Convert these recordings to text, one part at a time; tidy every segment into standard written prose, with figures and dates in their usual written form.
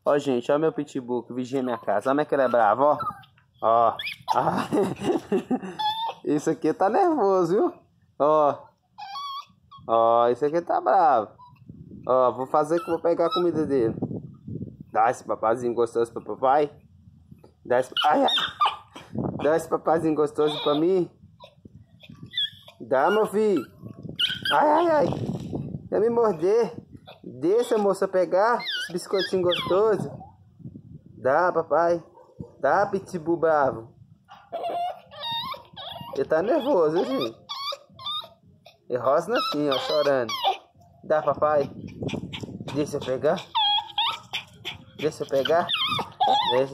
Ó, gente, ó meu pitbull que vigia minha casa. Olha como é que ele é bravo, ó. Ó. Ah. Isso aqui tá nervoso, viu? Ó. Ó, isso aqui tá bravo. Ó, vou fazer que vou pegar a comida dele. Dá esse papazinho gostoso pro papai. Dá esse... Ai, ai. Dá esse papazinho gostoso pra mim. Dá, meu filho. Ai, ai, ai. Quer me morder. Deixa a moça pegar esse biscoitinho gostoso. Dá, papai. Dá, pitbull bravo. Ele tá nervoso, gente. Ele rosna assim, ó, chorando. Dá, papai. Deixa eu pegar. Deixa eu pegar. Deixa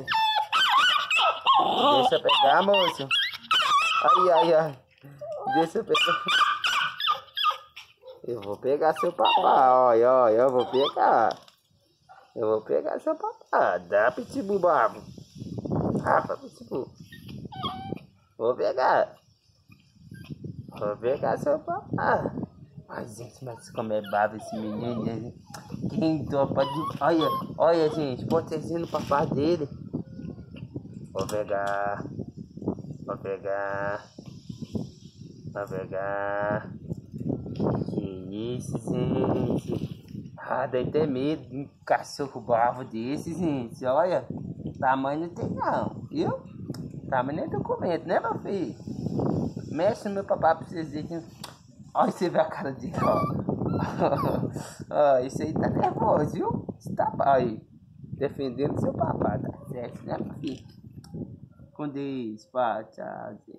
eu pegar, moço. Ai, ai, ai. Deixa eu pegar. Eu vou pegar seu papai, olha, olha, eu vou pegar. Eu vou pegar seu papai. Dá, pitbull bravo. Rapa, pitbull. Vou pegar. Vou pegar seu papai. Ai, gente, mas como é bravo esse menino, gente. Quem topa de... Olha, olha, gente, protegendo o papai dele. Vou pegar. Vou pegar. Vou pegar. Que isso, gente. Ah, deve ter medo de um cachorro bravo desse, gente. Olha, tamanho não tem não, viu? Tamanho nem documento, né, meu filho? Mexe no meu papai pra vocês verem. Olha, você vê a cara dele, ó. Ó, isso aí tá nervoso, viu? Você tá aí, defendendo seu papai, tá certo, né, meu filho? Com Deus, pá, tchau.